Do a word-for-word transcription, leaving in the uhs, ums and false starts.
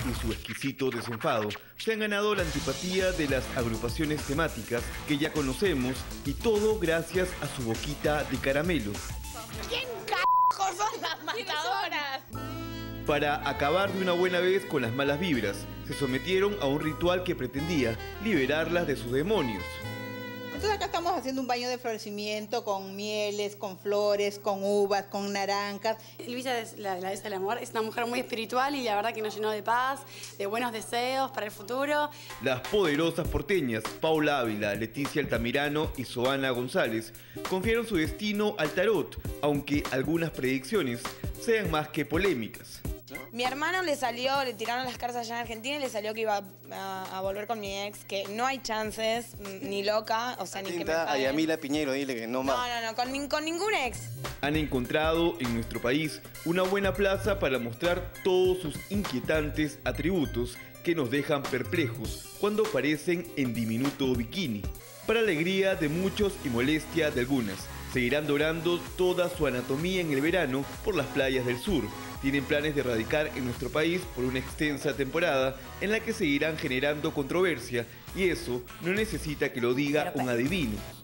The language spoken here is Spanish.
y su exquisito desenfado se han ganado la antipatía de las agrupaciones temáticas que ya conocemos, y todo gracias a su boquita de caramelo. ¿Quién c***o son las matadoras? Para acabar de una buena vez con las malas vibras, se sometieron a un ritual que pretendía liberarlas de sus demonios. Entonces acá estamos haciendo un baño de florecimiento con mieles, con flores, con uvas, con naranjas. Luisa es la, la diosa del amor, es una mujer muy espiritual y la verdad que nos llenó de paz, de buenos deseos para el futuro. Las poderosas porteñas Paula Ávila, Leticia Altamirano y Zoana González confiaron su destino al tarot, aunque algunas predicciones sean más que polémicas. Mi hermano le salió, le tiraron las cartas allá en Argentina y le salió que iba a, a volver con mi ex, que no hay chances, ni loca, o sea, ni que me a paguen. Yamila Piñero, dile que no más. No, no, no, con, nin- con ningún ex. Han encontrado en nuestro país una buena plaza para mostrar todos sus inquietantes atributos que nos dejan perplejos cuando aparecen en diminuto bikini. Para alegría de muchos y molestia de algunas, seguirán dorando toda su anatomía en el verano por las playas del sur. Tienen planes de radicar en nuestro país por una extensa temporada en la que seguirán generando controversia, y eso no necesita que lo diga un adivino.